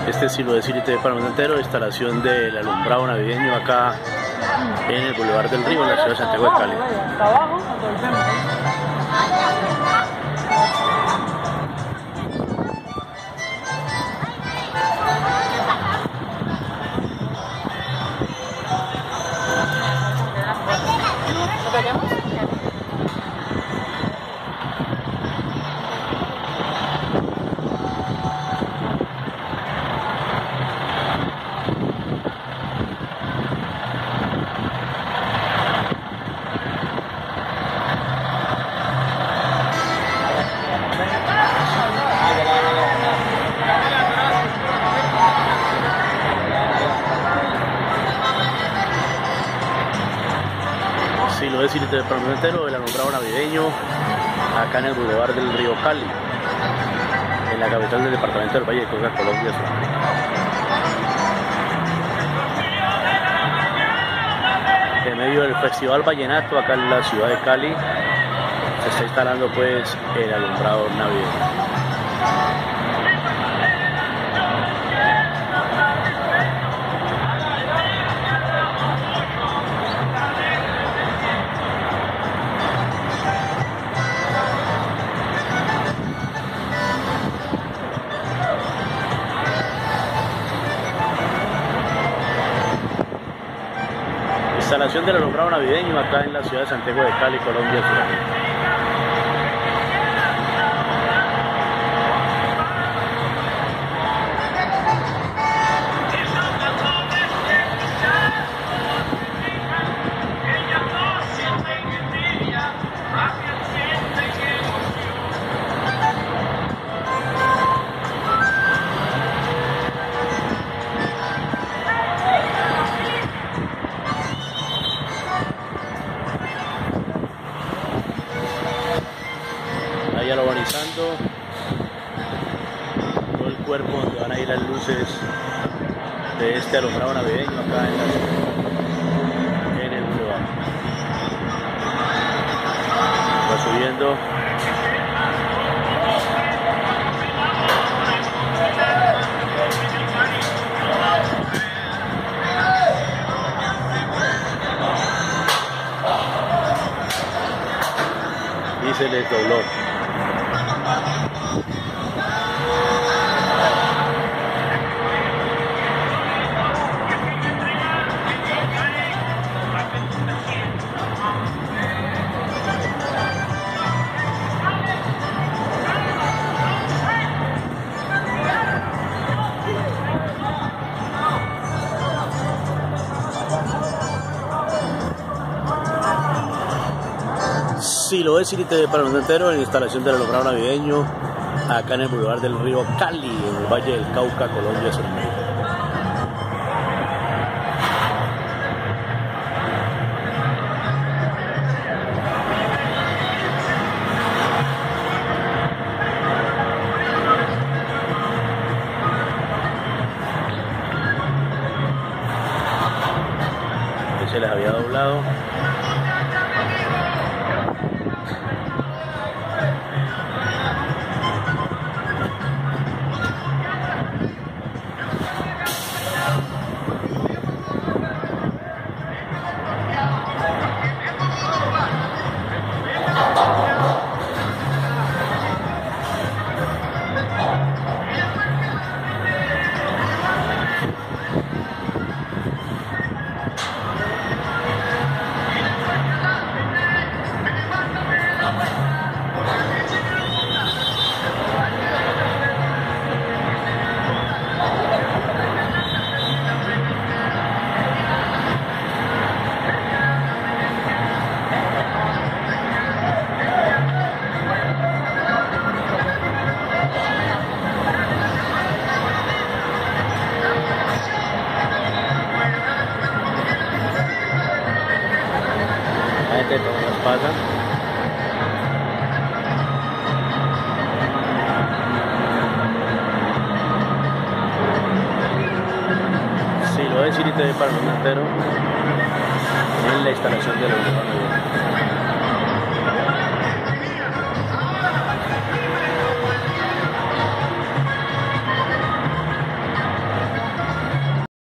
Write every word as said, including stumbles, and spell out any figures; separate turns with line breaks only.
Este estilo de City T V para el mundo entero, instalación del alumbrado navideño acá en el Boulevard del Río, en la ciudad de Santiago de Cali. Si lo es City T V para el mundo entero, el alumbrado navideño acá en el Boulevard del Río Cali, en la capital del departamento del Valle del Cauca, Colombia, Sudamérica. En medio del Festival Vallenato acá en la ciudad de Cali se está instalando pues el alumbrado navideño. Instalación del alumbrado navideño acá en la ciudad de Santiago de Cali, Colombia, Sudamérica. Alobanizando todo el cuerpo donde van a ir las luces de este alumbrado navideño acá en, la, en el boulevard. Va subiendo. Y se les dobló. Si lo es City T V para el mundo entero, en la instalación del alumbrado navideño acá en el Boulevard del Río Cali, en el Valle del Cauca, Colombia, Sudamérica. Se les había doblado. que todos nos pasan. Si lo es City T V para el mundo entero en la instalación de la